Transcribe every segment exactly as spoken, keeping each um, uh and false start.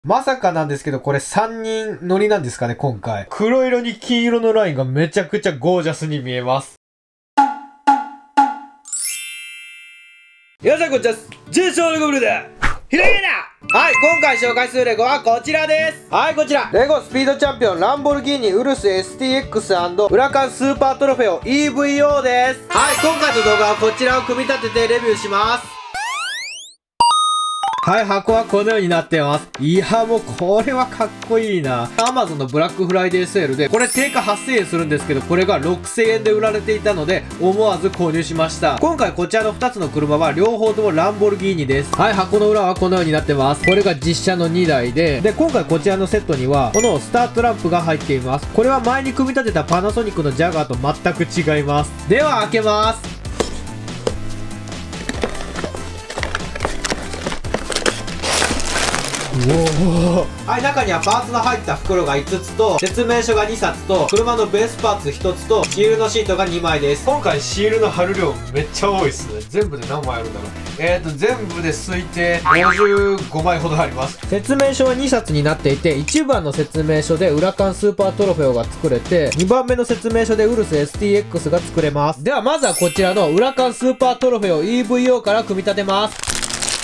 まさかなんですけど、これさんにん乗りなんですかね、今回。黒色に金色のラインがめちゃくちゃゴージャスに見えます。皆さんこんにちは。ジェイソンレゴブルで、ひらげなはい、今回紹介するレゴはこちらです。はい、こちら。レゴスピードチャンピオンランボルギーニウルス エスティーエックス& ウラカンスーパートロフェオ イーブイオー です。はい、今回の動画はこちらを組み立ててレビューします。はい、箱はこのようになってます。いや、もうこれはかっこいいな。Amazon のブラックフライデーセールで、これ定価はっせんえんするんですけど、これがろくせんえんで売られていたので、思わず購入しました。今回こちらのふたつの車は両方ともランボルギーニです。はい、箱の裏はこのようになってます。これが実車のにだいで、で、今回こちらのセットには、このスタートランプが入っています。これは前に組み立てたパナソニックのジャガーと全く違います。では開けます。おはい、中にはパーツの入った袋がいつつと、説明書がにさつと、車のベースパーツひとつと、シールのシートがにまいです。今回シールの貼る量めっちゃ多いっすね。全部で何枚あるんだろう。えーと、全部で推定ごじゅうごまいほどあります。説明書はにさつになっていて、いちばんの説明書でウラカンスーパートロフェオが作れて、にばんめの説明書でウルス エスティーエックス が作れます。ではまずはこちらのウラカンスーパートロフェオ イーブイオー から組み立てます。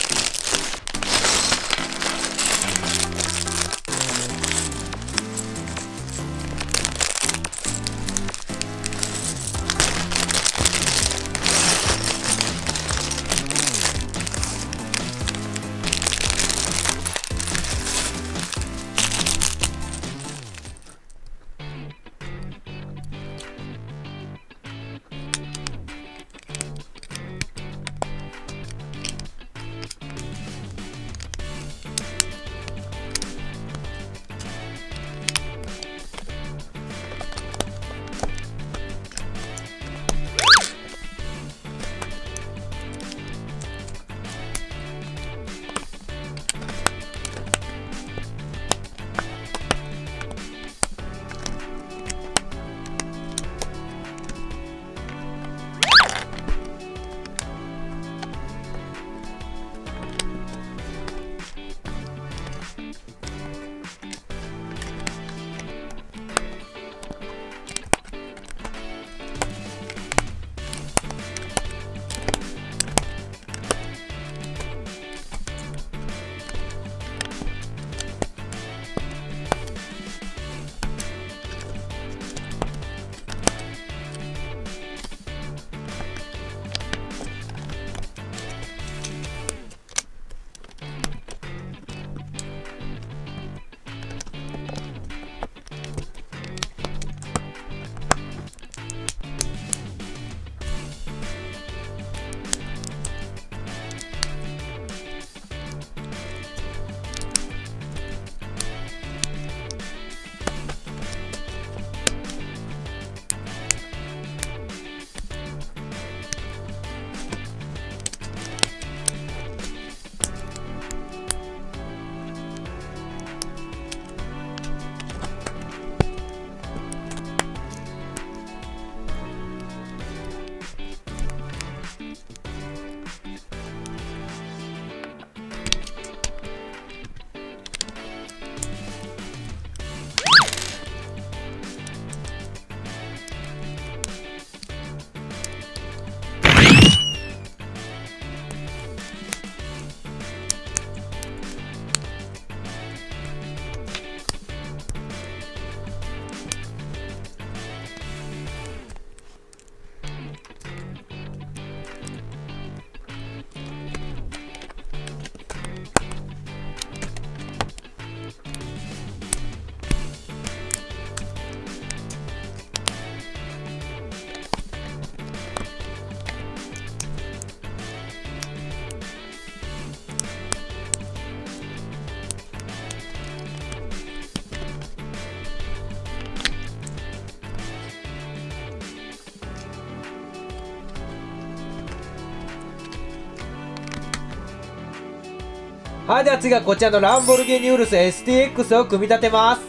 はい、では次はこちらのランボルギーニウルス エスティーエックス を組み立てます。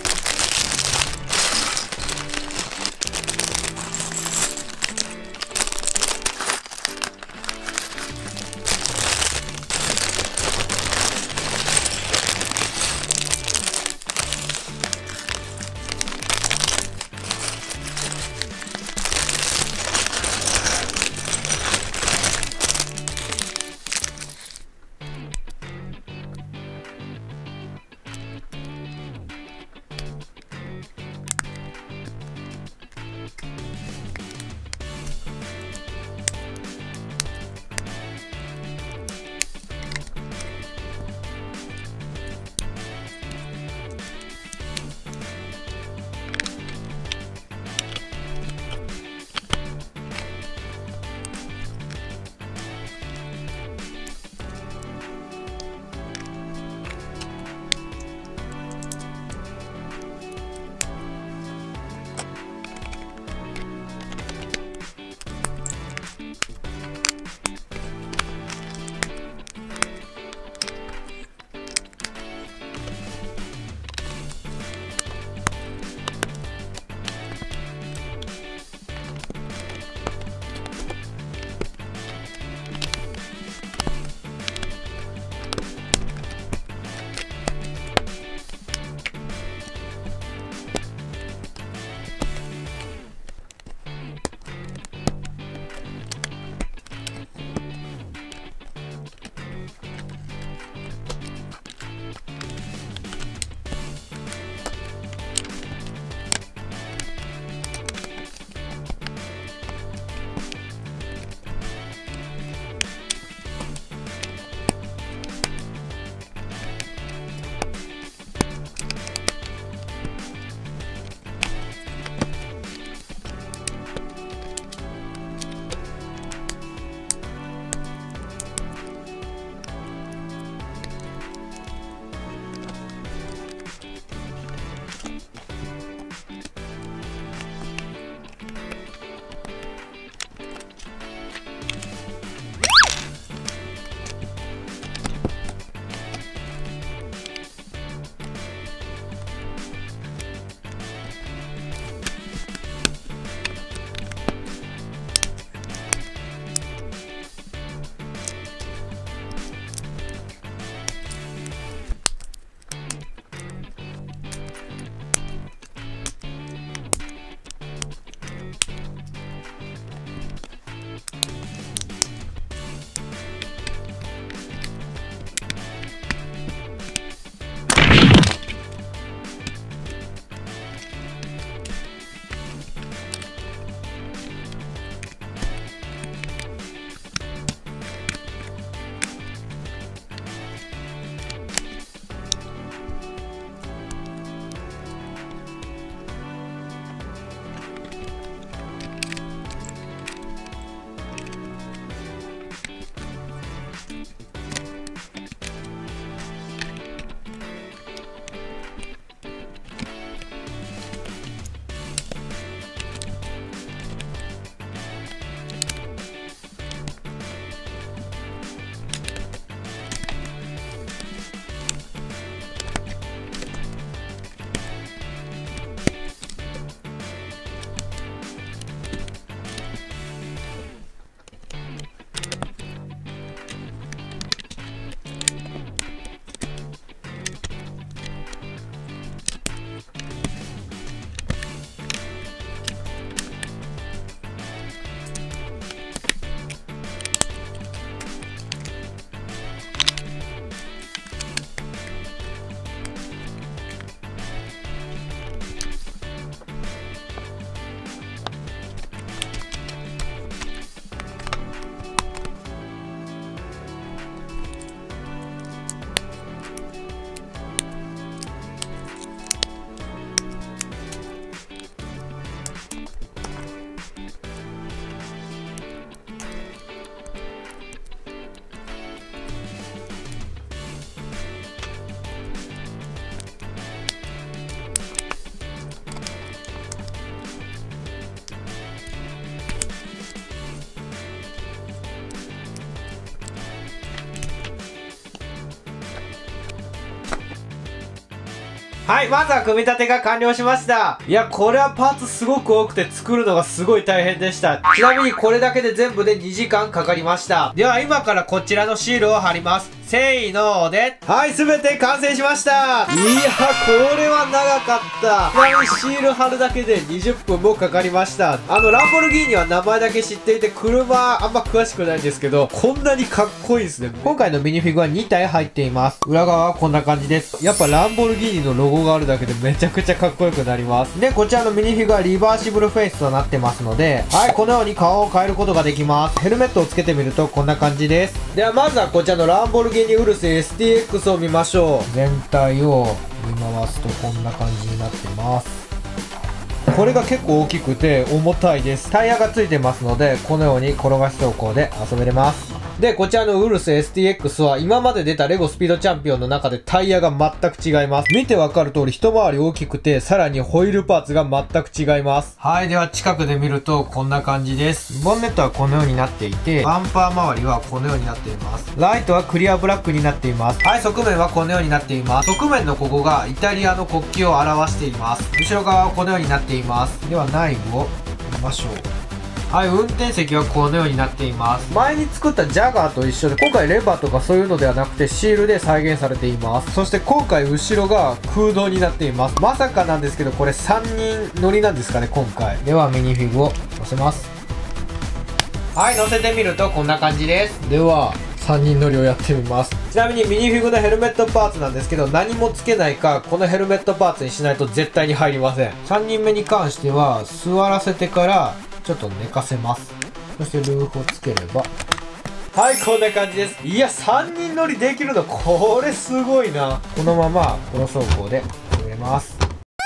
はい、まずは組み立てが完了しました。いや、これはパーツすごく多くて作るのがすごい大変でした。ちなみにこれだけで全部でにじかんかかりました。では今からこちらのシールを貼ります。せーので、はい、すべて完成しました。いや、これは長かった。ちなみにシール貼るだけでにじゅっぷんもかかりました。あの、ランボルギーニは名前だけ知っていて、車あんま詳しくないんですけど、こんなにかっこいいですね。今回のミニフィグはにたい入っています。裏側はこんな感じです。やっぱランボルギーニのロゴがあるだけでめちゃくちゃかっこよくなります。で、こちらのミニフィグはリバーシブルフェイスとなってますので、はい、このように顔を変えることができます。ヘルメットをつけてみるとこんな感じです。ではまずはこちらのランボルギーニウルス エスティーエックス を見ましょう。全体を見回すとこんな感じになってます。これが結構大きくて重たいです。タイヤがついてますので、このように転がし走行で遊べれます。で、こちらのウルス エスティーエックス は今まで出たレゴスピードチャンピオンの中でタイヤが全く違います。見てわかる通り一回り大きくて、さらにホイールパーツが全く違います。はい、では近くで見るとこんな感じです。ボンネットはこのようになっていて、バンパー周りはこのようになっています。ライトはクリアブラックになっています。はい、側面はこのようになっています。側面のここがイタリアの国旗を表しています。後ろ側はこのようになっています。では内部を見ましょう。はい、運転席はこのようになっています。前に作ったジャガーと一緒で、今回レバーとかそういうのではなくてシールで再現されています。そして今回後ろが空洞になっています。まさかなんですけど、これさんにん乗りなんですかね、今回。ではミニフィグを乗せます。はい、乗せてみるとこんな感じです。ではさんにん乗りをやってみます。ちなみにミニフィグのヘルメットパーツなんですけど、何もつけないかこのヘルメットパーツにしないと絶対に入りません。さんにんめに関しては座らせてからちょっと寝かせます。そしてルーフをつければ、はい、こんな感じです。いや、さんにん乗りできるのこれすごいな。このままこの走行で進めます。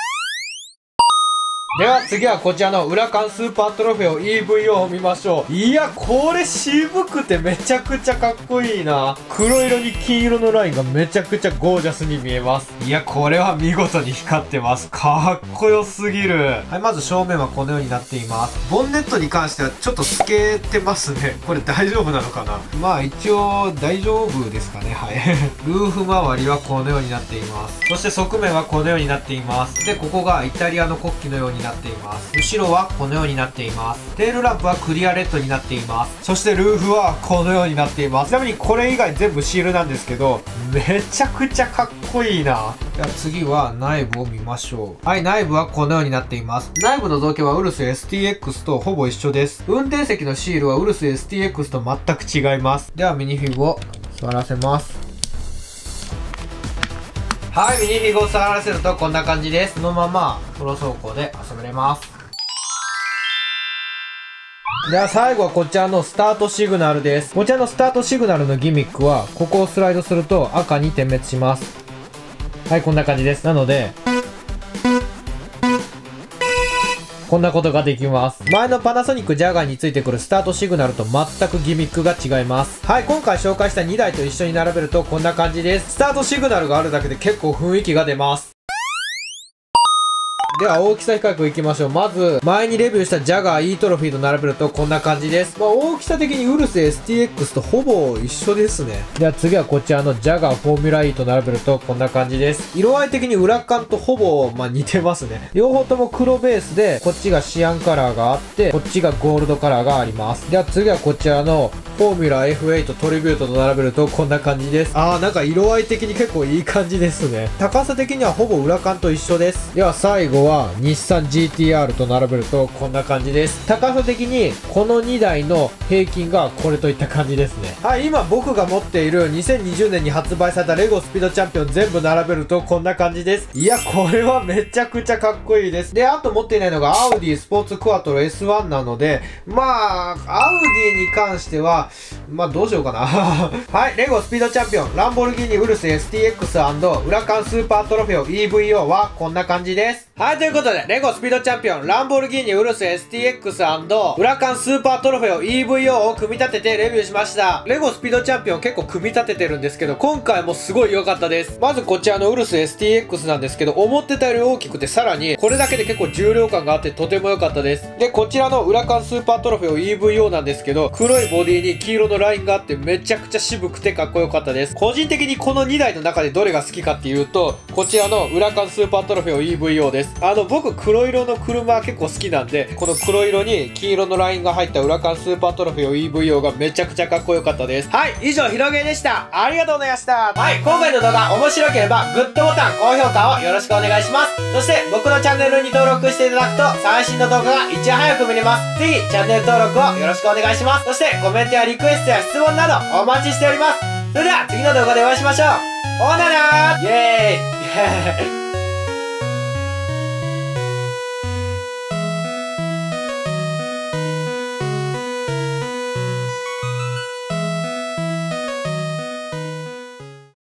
では次はこちらの裏缶スーパートロフェオ イーブイオー を見ましょう。いや、これ渋くてめちゃくちゃかっこいいな。黒色に金色のラインがめちゃくちゃゴージャスに見えます。いや、これは見事に光ってます。かっこよすぎる。はい、まず正面はこのようになっています。ボンネットに関してはちょっと透けてますね。これ大丈夫なのかな。まあ一応大丈夫ですかね。はい。ルーフ周りはこのようになっています。そして側面はこのようになっています。で、ここがイタリアの国旗のようになっています。後ろはこのようになっています。テールランプはクリアレッドになっています。そしてルーフはこのようになっています。ちなみにこれ以外全部シールなんですけど、めちゃくちゃかっこいいな。では次は内部を見ましょう。はい、内部はこのようになっています。内部の造形はウルス エスティーエックス とほぼ一緒です。運転席のシールはウルス エスティーエックス と全く違います。ではミニフィグを座らせます。はい、ミニフィグを触らせるとこんな感じです。このままプロ走行で遊べれます。では最後はこちらのスタートシグナルです。こちらのスタートシグナルのギミックは、ここをスライドすると赤に点滅します。はい、こんな感じです。なのでこんなことができます。前のパナソニックジャガーについてくるスタートシグナルと全くギミックが違います。はい、今回紹介したにだいと一緒に並べるとこんな感じです。スタートシグナルがあるだけで結構雰囲気が出ます。では大きさ比較いきましょう。まず前にレビューしたジャガー E トロフィーと並べるとこんな感じです。まあ大きさ的にウルス エスティーエックス とほぼ一緒ですね。では次はこちらのジャガーフォーミュラ E と並べるとこんな感じです。色合い的に裏缶とほぼまあ似てますね。両方とも黒ベースで、こっちがシアンカラーがあって、こっちがゴールドカラーがあります。では次はこちらのフォーミュラ エフエイト トリビュートと並べるとこんな感じです。あー、なんか色合い的に結構いい感じですね。高さ的にはほぼ裏缶と一緒です。では最後は日産 ジーティーアール と並べるとこんな感じです。高さ的にこのにだいの平均がこれといった感じですね。はい、今僕が持っているにせんにじゅうねんに発売されたレゴスピードチャンピオン全部並べるとこんな感じです。いや、これはめちゃくちゃかっこいいです。で、あと持っていないのがアウディスポーツクワトロ エスワン なので、まあ、アウディに関しては、まあどうしようかな。はい、レゴスピードチャンピオン、ランボルギーニウルス エスティーエックス& 裏缶スーパートロフェオ イーブイオー はこんな感じです。はい、ということで、レゴスピードチャンピオン、ランボルギーニウルス エスティーエックス& 裏缶スーパートロフェオ イーブイオー を組み立ててレビューしました。レゴスピードチャンピオン結構組み立ててるんですけど、今回もすごい良かったです。まずこちらのウルス エスティーエックス なんですけど、思ってたより大きくて、さらにこれだけで結構重量感があってとても良かったです。で、こちらの裏缶スーパートロフェオ イーブイオー なんですけど、黒いボディに黄色のラインがあってめちゃくちゃ渋くてかっこよかったです。個人的にこのにだいの中でどれが好きかっていうと、こちらのウラカンスーパートロフェオ イーブイオー です。あの、僕黒色の車結構好きなんで、この黒色に黄色のラインが入ったウラカンスーパートロフェオ イーブイオー がめちゃくちゃかっこよかったです。はい、以上、ひろげーでした。ありがとうございました。はい、今回の動画面白ければ、グッドボタン、高評価をよろしくお願いします。そして、僕のチャンネルに登録していただくと、最新の動画がいち早く見れます。ぜひ、チャンネル登録をよろしくお願いします。そして、コメントやリクエストや質問などお待ちしております。それでは、次の動画でお会いしましょう。ほななーイェーイ